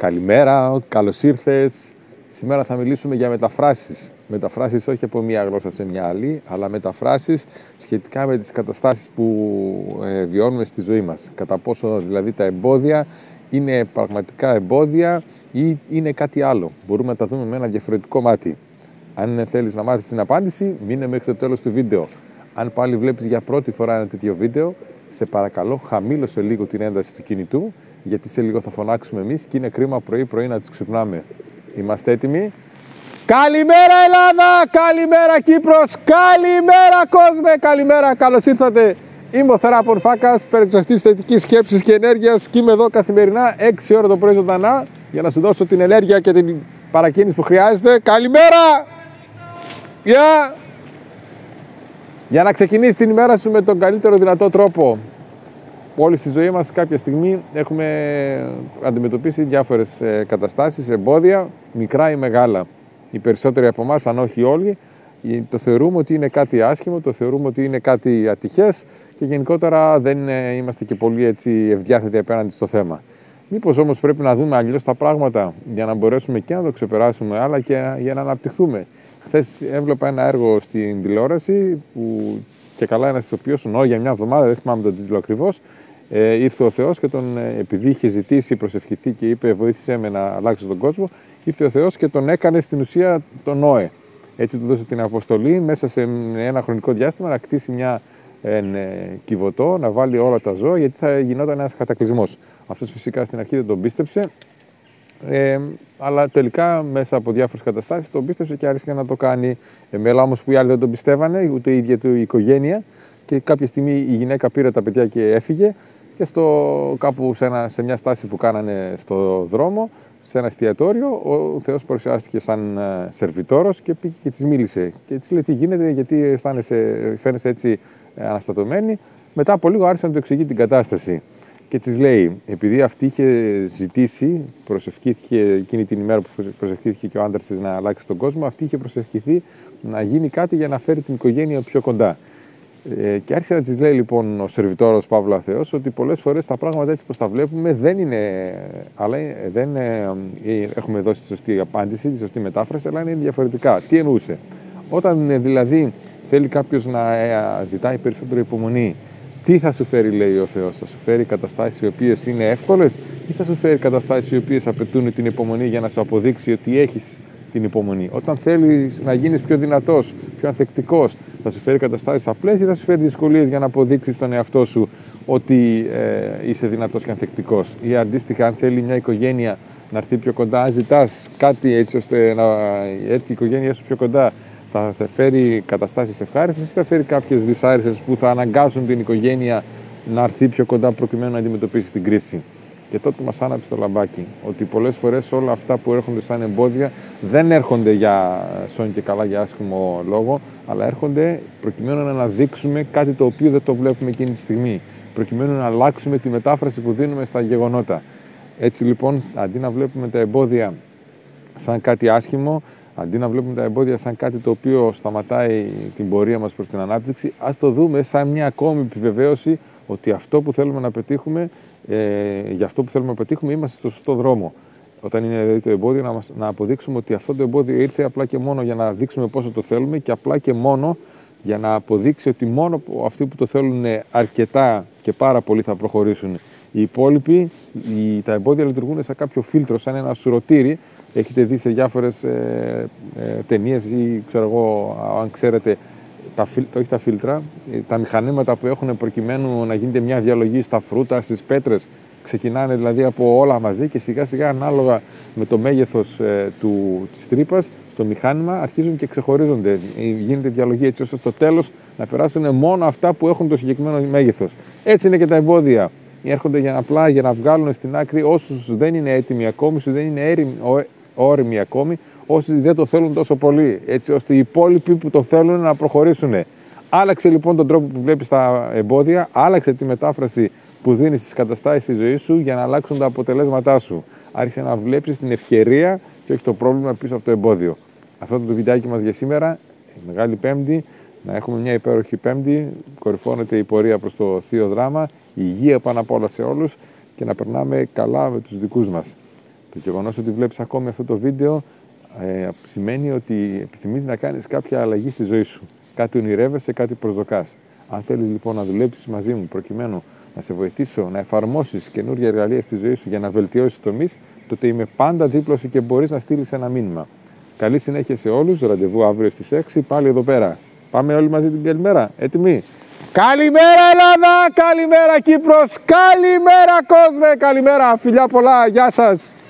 Καλημέρα, καλώς ήρθες. Σήμερα θα μιλήσουμε για μεταφράσεις. Μεταφράσεις όχι από μία γλώσσα σε μια άλλη, αλλά μεταφράσεις σχετικά με τις καταστάσεις που βιώνουμε στη ζωή μας. Κατά πόσο δηλαδή τα εμπόδια είναι πραγματικά εμπόδια ή είναι κάτι άλλο. Μπορούμε να τα δούμε με ένα διαφορετικό μάτι. Αν θέλεις να μάθεις την απάντηση, μείνε μέχρι το τέλος του βίντεο. Αν πάλι βλέπεις για πρώτη φορά ένα τέτοιο βίντεο, σε παρακαλώ χαμήλωσε λίγο την ένταση του κινητού, γιατί σε λίγο θα φωνάξουμε εμείς και είναι κρίμα πρωί-πρωί να τους ξυπνάμε. Είμαστε έτοιμοι? Καλημέρα Ελλάδα! Καλημέρα Κύπρος! Καλημέρα κόσμε! Καλημέρα! Καλώς ήρθατε! Είμαι ο Θεράπων Φάκας, περιτροφτής θετικής σκέψης και ενέργειας και είμαι εδώ καθημερινά 6 ώρα το πρωί ζωντανά για να σου δώσω την ενέργεια και την παρακίνηση που χρειάζεται. Καλημέρα! Γεια! Για να ξεκινήσεις την ημέρα σου με τον καλύτερο δυνατό τρόπο. Όλοι στη ζωή μας κάποια στιγμή έχουμε αντιμετωπίσει διάφορες καταστάσεις, εμπόδια, μικρά ή μεγάλα. Οι περισσότεροι από εμάς, αν όχι όλοι, το θεωρούμε ότι είναι κάτι άσχημο, το θεωρούμε ότι είναι κάτι ατυχές και γενικότερα δεν είμαστε και πολύ έτσι ευδιάθετοι απέναντι στο θέμα. Μήπως όμως πρέπει να δούμε αλλιώς τα πράγματα για να μπορέσουμε και να το ξεπεράσουμε, αλλά και για να αναπτυχθούμε. Χθες έβλεπα ένα έργο στην τηλεόραση που και καλά ένας ηθοποιός, για μια εβδομάδα, δεν θυμάμαι τον τίτλο ακριβώς, ήρθε ο Θεός και επειδή είχε ζητήσει, προσευχηθεί και είπε βοήθησέ με να αλλάξω τον κόσμο, ήρθε ο Θεός και τον έκανε στην ουσία τον Νόε. Έτσι του δώσε την αποστολή μέσα σε ένα χρονικό διάστημα να κτίσει μια κυβωτό, να βάλει όλα τα ζώα, γιατί θα γινόταν ένας κατακλυσμός. Αυτός φυσικά στην αρχή δεν τον πίστεψε, αλλά τελικά μέσα από διάφορες καταστάσεις τον πίστεψε και άρχισε να το κάνει. Εμένα όμως που οι άλλοι δεν τον πιστεύανε, ούτε η ίδια του η οικογένεια, και κάποια στιγμή η γυναίκα πήρε τα παιδιά και έφυγε και κάπου σε μια στάση που κάνανε στο δρόμο, σε ένα εστιατόριο, ο Θεός παρουσιάστηκε σαν σερβιτόρος και πήγε και της μίλησε. Και της λέει τι γίνεται, γιατί φαίνεσαι έτσι αναστατωμένη. Μετά από λίγο άρχισε να του εξηγεί την κατάσταση. Και της λέει, επειδή αυτή είχε ζητήσει, προσευχήθηκε εκείνη την ημέρα που προσευχήθηκε και ο άντρας της να αλλάξει τον κόσμο, αυτή είχε προσευχηθεί να γίνει κάτι για να φέρει την οικογένεια πιο κοντά. Και άρχισε να της λέει λοιπόν ο σερβιτόρος Παύλα Θεός ότι πολλές φορές τα πράγματα έτσι πως τα βλέπουμε δεν έχουμε δώσει τη σωστή απάντηση, τη σωστή μετάφραση, αλλά είναι διαφορετικά. Τι εννοούσε? Όταν δηλαδή θέλει κάποιος να ζητάει περισσότερο υπομονή, τι θα σου φέρει, λέει ο Θεός? Θα σου φέρει καταστάσεις οι οποίες είναι εύκολες ή θα σου φέρει καταστάσεις οι οποίες απαιτούν την υπομονή για να σου αποδείξει ότι έχεις την υπομονή? Όταν θέλεις να γίνεις πιο δυνατός, πιο ανθεκτικός, θα σου φέρει καταστάσεις απλές ή θα σου φέρει δυσκολίες για να αποδείξεις στον εαυτό σου ότι είσαι δυνατός και ανθεκτικός? Ή αντίστοιχα, αν θέλει μια οικογένεια να έρθει πιο κοντά, αν ζητάς κάτι έτσι ώστε να έρθει η οικογένειά σου πιο κοντά, θα φέρει καταστάσεις ευχάριστες ή θα φέρει κάποιες δυσάρεστες που θα αναγκάσουν την οικογένεια να έρθει πιο κοντά προκειμένου να αντιμετωπίσει την κρίση? Και τότε μας άναψε το λαμπάκι ότι πολλές φορές όλα αυτά που έρχονται σαν εμπόδια δεν έρχονται για σόν και καλά για άσχημο λόγο, αλλά έρχονται προκειμένου να αναδείξουμε κάτι το οποίο δεν το βλέπουμε εκείνη τη στιγμή, προκειμένου να αλλάξουμε τη μετάφραση που δίνουμε στα γεγονότα. Έτσι λοιπόν, αντί να βλέπουμε τα εμπόδια σαν κάτι άσχημο, αντί να βλέπουμε τα εμπόδια σαν κάτι το οποίο σταματάει την πορεία μας προς την ανάπτυξη, ας το δούμε σαν μια ακόμη επιβεβαίωση ότι αυτό που θέλουμε να πετύχουμε, για αυτό που θέλουμε να πετύχουμε είμαστε στο σωστό δρόμο. Όταν είναι δηλαδή το εμπόδιο, να αποδείξουμε ότι αυτό το εμπόδιο ήρθε απλά και μόνο για να δείξουμε πόσο το θέλουμε και απλά και μόνο για να αποδείξει ότι μόνο αυτοί που το θέλουν αρκετά και πάρα πολύ θα προχωρήσουν. Οι υπόλοιποι, τα εμπόδια λειτουργούν σαν κάποιο φίλτρο, σαν ένα σουρωτήρι. Έχετε δει σε διάφορες ταινίες ή ξέρω εγώ, αν ξέρετε, όχι τα φίλτρα, τα μηχανήματα που έχουν προκειμένου να γίνεται μια διαλογή στα φρούτα, στις πέτρες. Ξεκινάνε δηλαδή από όλα μαζί και σιγά σιγά ανάλογα με το μέγεθος της τρύπας στο μηχάνημα αρχίζουν και ξεχωρίζονται. Γίνεται διαλογή έτσι ώστε στο τέλος να περάσουν μόνο αυτά που έχουν το συγκεκριμένο μέγεθος. Έτσι είναι και τα εμπόδια. Έρχονται απλά για να βγάλουν στην άκρη όσους δεν είναι έτοιμοι ακόμη, όσους δεν είναι όριμοι ακόμη, όσοι δεν το θέλουν τόσο πολύ, έτσι ώστε οι υπόλοιποι που το θέλουν να προχωρήσουν. Άλλαξε λοιπόν τον τρόπο που βλέπεις τα εμπόδια, άλλαξε τη μετάφραση που δίνεις στις καταστάσεις της ζωής σου για να αλλάξουν τα αποτελέσματά σου. Άρχισε να βλέπεις την ευκαιρία και όχι το πρόβλημα πίσω από το εμπόδιο. Αυτό το βιντεάκι μας για σήμερα, Μεγάλη Πέμπτη, να έχουμε μια υπέροχη Πέμπτη, κορυφώνεται η πορεία προς το Θείο Δράμα, υγεία πάνω απ' όλα σε όλους και να περνάμε καλά με τους δικούς μας. Το γεγονός ότι βλέπεις ακόμη αυτό το βίντεο σημαίνει ότι επιθυμείς να κάνεις κάποια αλλαγή στη ζωή σου. Κάτι ονειρεύεσαι, κάτι προσδοκάς. Αν θέλεις λοιπόν να δουλέψεις μαζί μου προκειμένου να σε βοηθήσω να εφαρμόσεις καινούργια εργαλεία στη ζωή σου για να βελτιώσεις τομείς, τότε είμαι πάντα δίπλα σου και μπορείς να στείλεις ένα μήνυμα. Καλή συνέχεια σε όλους. Ραντεβού αύριο στις 6 πάλι εδώ πέρα. Πάμε όλοι μαζί την καλημέρα. Έτοιμοι? Καλημέρα Ελλάδα, καλημέρα Κύπρος, καλημέρα κόσμε, καλημέρα, φιλιά πολλά, γεια σας.